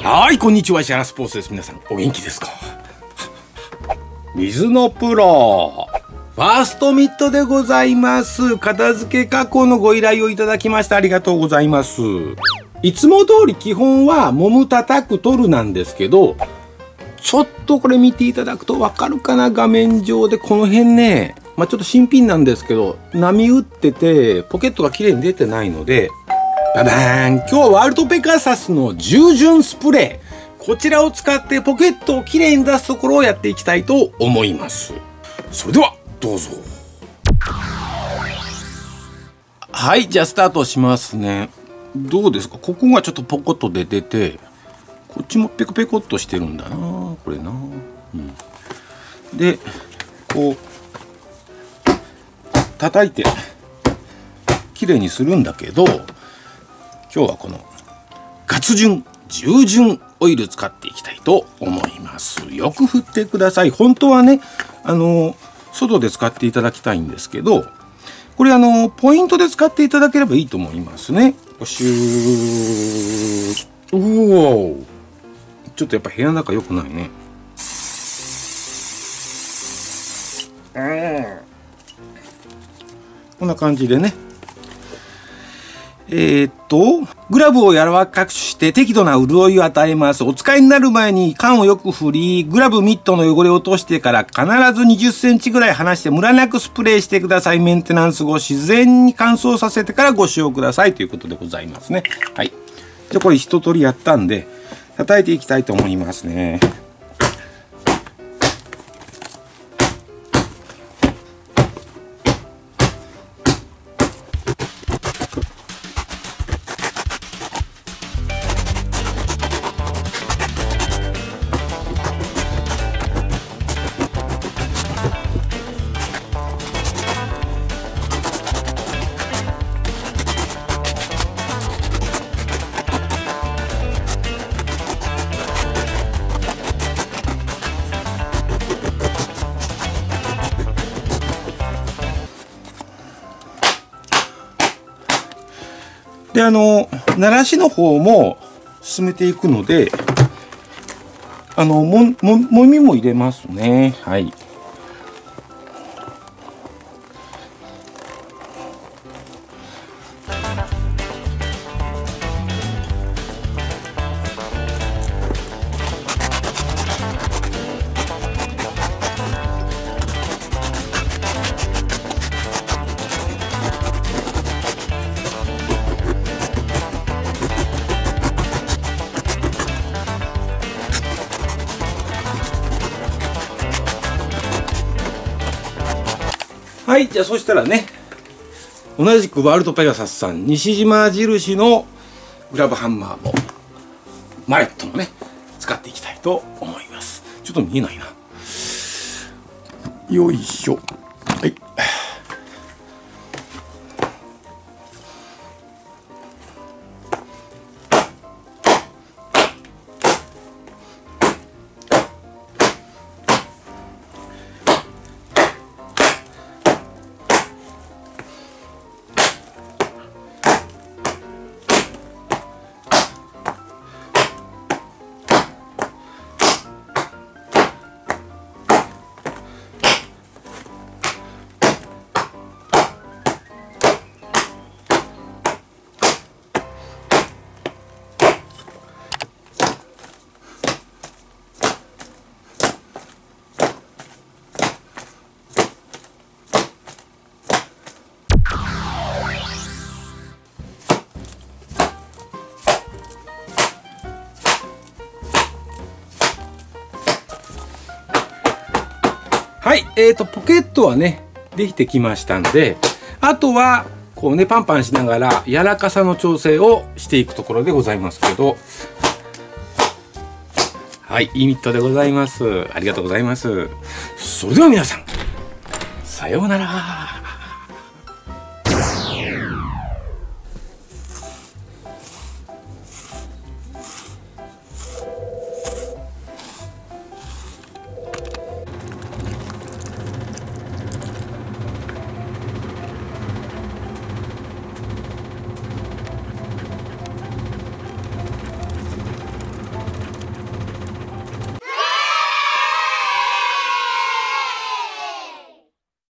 はい、こんにちは。石原スポーツです。皆さん、お元気ですか？水のプロ、ファーストミットでございます。片付け加工のご依頼をいただきまして、ありがとうございます。いつも通り基本は、揉む、叩く、取るなんですけど、ちょっとこれ見ていただくとわかるかな？画面上でこの辺ね、ちょっと新品なんですけど、波打ってて、ポケットが綺麗に出てないので、ババーン！今日はワールドペガサスの従順スプレー。こちらを使ってポケットをきれいに出すところをやっていきたいと思います。それでは、どうぞ。はい、じゃあスタートしますね。どうですか？ここがちょっとポコッと出てて、こっちもペコペコっとしてるんだな、これな。で、こう、叩いて、きれいにするんだけど、今日はこの月順従順オイル使っていきたいと思います。よく振ってください。本当はね、外で使っていただきたいんですけど、これポイントで使っていただければいいと思いますね。シュー、うおー、ちょっとやっぱ部屋の中良くないね。こんな感じでね。グラブを柔らかくして適度な潤いを与えます。お使いになる前に缶をよく振り、グラブミットの汚れを落としてから必ず20センチぐらい離してムラなくスプレーしてください。メンテナンス後、自然に乾燥させてからご使用くださいということでございますね。はい。じゃあこれ一通りやったんで、叩いていきたいと思いますね。で、鳴らしの方も進めていくので、もみも入れますね。はい。はい、じゃあそしたらね、同じくワールドペガサスさん西島印のグラブハンマーもマレットもね使っていきたいと思います。ちょっと見えないな。よいしょ。はい。はい、ポケットはね、できてきましたんで、あとは、こうね、パンパンしながら、柔らかさの調整をしていくところでございますけど、はい、いいミットでございます。ありがとうございます。それでは皆さん、さようなら。